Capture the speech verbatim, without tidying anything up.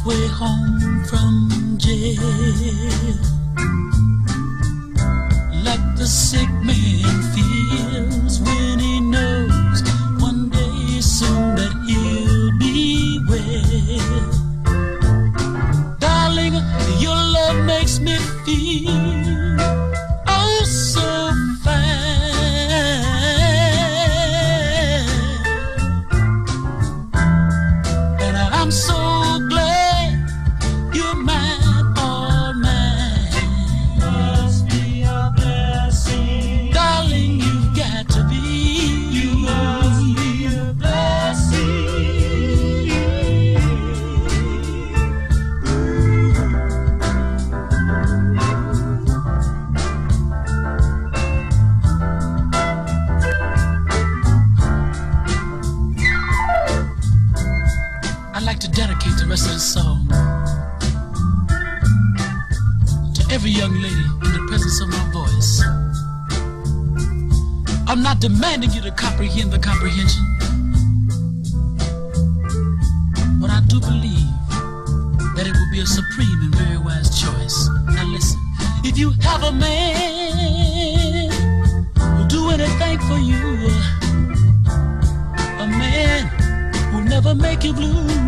way home from jail, like the sick man feels when he knows one day soon that he'll be well. Darling, your love makes me feel oh so fine, and I'm so dedicate the rest of this song to every young lady in the presence of my voice. I'm not demanding you to comprehend the comprehension, but I do believe that it will be a supreme and very wise choice. Now listen, if you have a man who'll do anything for you, a man who'll never make you blue,